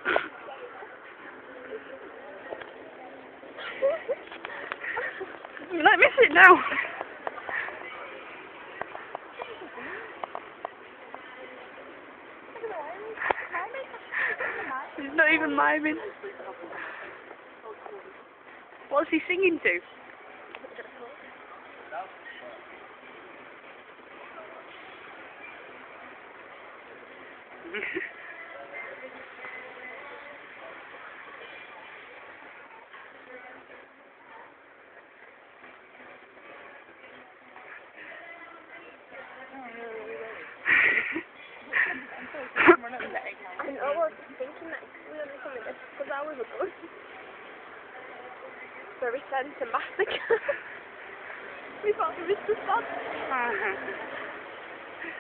Let me sit now. He's not even miming. What's he singing to? I know, I was thinking that we only come in this because I was a good. Very symptomatic. We thought we missed the spot.